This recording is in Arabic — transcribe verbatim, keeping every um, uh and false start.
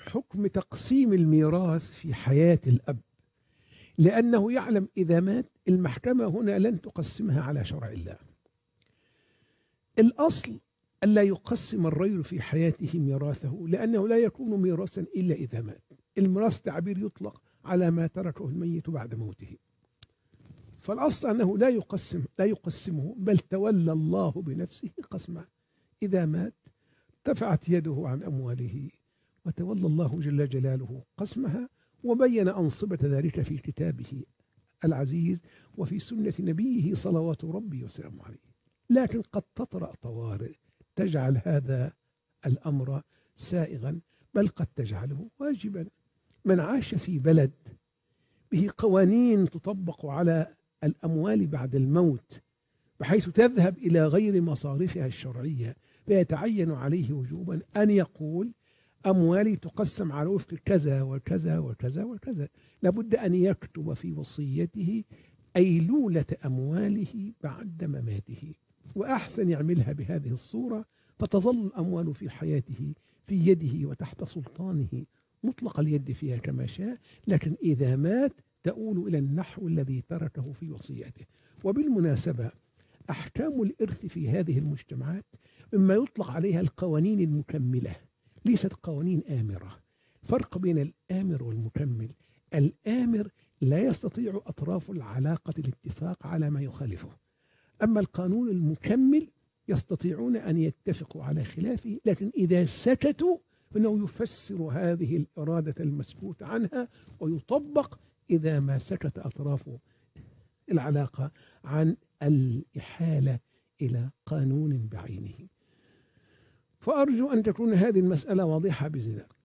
حكم تقسيم الميراث في حياة الأب، لأنه يعلم إذا مات المحكمة هنا لن تقسمها على شرع الله. الأصل ألا يقسم الرجل في حياته ميراثه، لأنه لا يكون ميراثا إلا إذا مات. الميراث تعبير يطلق على ما تركه الميت بعد موته، فالأصل أنه لا يقسم لا يقسمه، بل تولى الله بنفسه قسمه. إذا مات ارتفعت يده عن أمواله وتولى الله جل جلاله قسمها، وبين أنصبة ذلك في كتابه العزيز وفي سنة نبيه صلوات ربي وسلامه عليه. لكن قد تطرأ طوارئ تجعل هذا الأمر سائغا، بل قد تجعله واجبا. من عاش في بلد به قوانين تطبق على الأموال بعد الموت بحيث تذهب إلى غير مصارفها الشرعية، فيتعين عليه وجوبا أن يقول أموالي تقسم على وفق كذا وكذا وكذا وكذا. لابد أن يكتب في وصيته أيلولة أمواله بعد مماته، وأحسن يعملها بهذه الصورة، فتظل الأموال في حياته في يده وتحت سلطانه مطلق اليد فيها كما شاء، لكن إذا مات تؤول إلى النحو الذي تركه في وصيته. وبالمناسبة أحكام الإرث في هذه المجتمعات مما يطلق عليها القوانين المكملة، ليست قوانين آمرة. فرق بين الآمر والمكمل: الآمر لا يستطيع أطراف العلاقة الاتفاق على ما يخالفه، أما القانون المكمل يستطيعون أن يتفقوا على خلافه، لكن إذا سكتوا فإنه يفسر هذه الإرادة المسكوت عنها ويطبق إذا ما سكت أطراف العلاقة عن الإحالة إلى قانون بعينه. فأرجو أن تكون هذه المسألة واضحة بزنا.